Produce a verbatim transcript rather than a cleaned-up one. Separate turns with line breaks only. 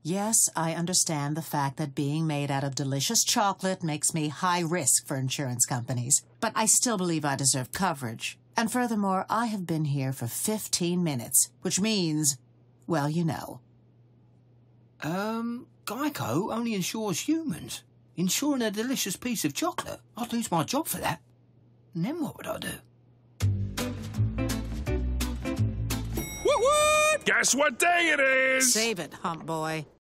Yes, I understand the fact that being made out of delicious chocolate makes me high risk for insurance companies, but I still believe I deserve coverage. And furthermore, I have been here for fifteen minutes, which means, well, you know.
Um, Geico only insures humans. Insuring a delicious piece of chocolate, I'd lose my job for that. And then what would I do?
What, what? Guess what day it is?
Save it, hump boy.